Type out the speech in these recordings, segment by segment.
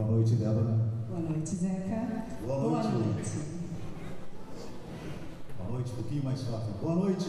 Boa noite, Débora. Boa noite, Zeca. Boa noite. Boa noite, um pouquinho mais forte. Boa noite.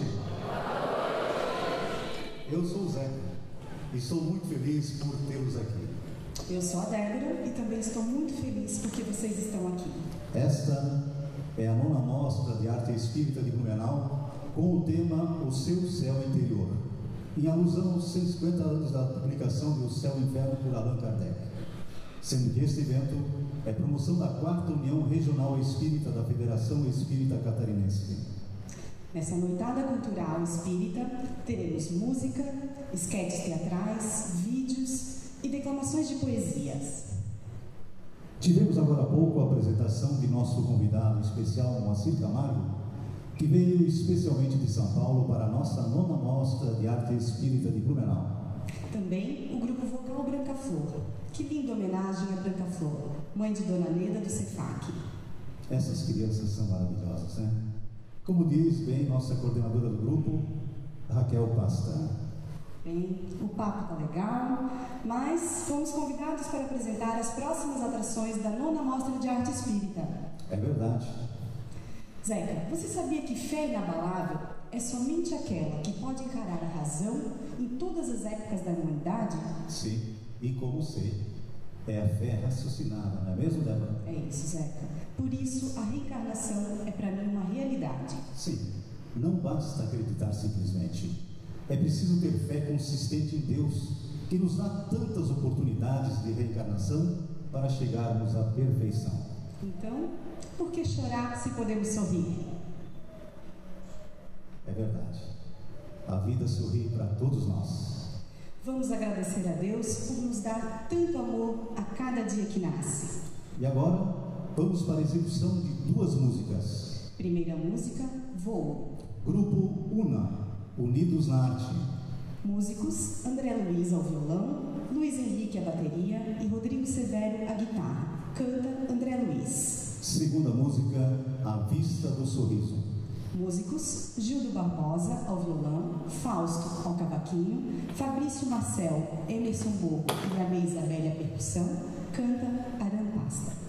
Eu sou o Zeca e sou muito feliz por tê-los aqui. Eu sou a Débora e também estou muito feliz porque vocês estão aqui. Esta é a 9ª Mostra de Arte Espírita de Blumenau com o tema O Seu Céu Interior, em alusão aos 150 anos da publicação de O Céu e o Inferno por Allan Kardec, sendo que este evento é promoção da 4ª União Regional Espírita da Federação Espírita Catarinense. Nessa noitada cultural espírita, teremos música, esquetes teatrais, vídeos e declamações de poesias. Tivemos agora há pouco a apresentação de nosso convidado especial, Moacir Camargo, que veio especialmente de São Paulo para a nossa 9ª Mostra de Arte Espírita de Blumenau. Também o grupo vocal Branca Flor. Que linda homenagem a Branca Flor, mãe de Dona Leda do Cefac. Essas crianças são maravilhosas, né? Como diz bem nossa coordenadora do grupo, Raquel Pasta. Bem, o papo tá legal, mas fomos convidados para apresentar as próximas atrações da 9ª Mostra de Arte Espírita. É verdade. Zeca, você sabia que fé inabalável é somente aquela que pode encarar a razão em todas as épocas da humanidade? Sim, e como sei, é a fé raciocinada, não é mesmo, Débora? É isso, Zeca. Por isso, a reencarnação é para mim uma realidade. Sim, não basta acreditar simplesmente. É preciso ter fé consistente em Deus, que nos dá tantas oportunidades de reencarnação para chegarmos à perfeição. Então, por que chorar se podemos sorrir? É verdade. A vida sorri para todos nós. Vamos agradecer a Deus por nos dar tanto amor a cada dia que nasce. E agora, vamos para a execução de 2 músicas. Primeira música, Voo. Grupo Una, Unidos na Arte. Músicos, André Luiz ao violão, Luiz Henrique à bateria e Rodrigo Severo à guitarra. Canta André Luiz. Segunda música, A Vista do Sorriso. Músicos, Gildo Barbosa ao violão, Fausto ao cavaquinho, Fabrício Marcel, Emerson Borgo e a Meia Isabelle à percussão. Canta Aram Pasta.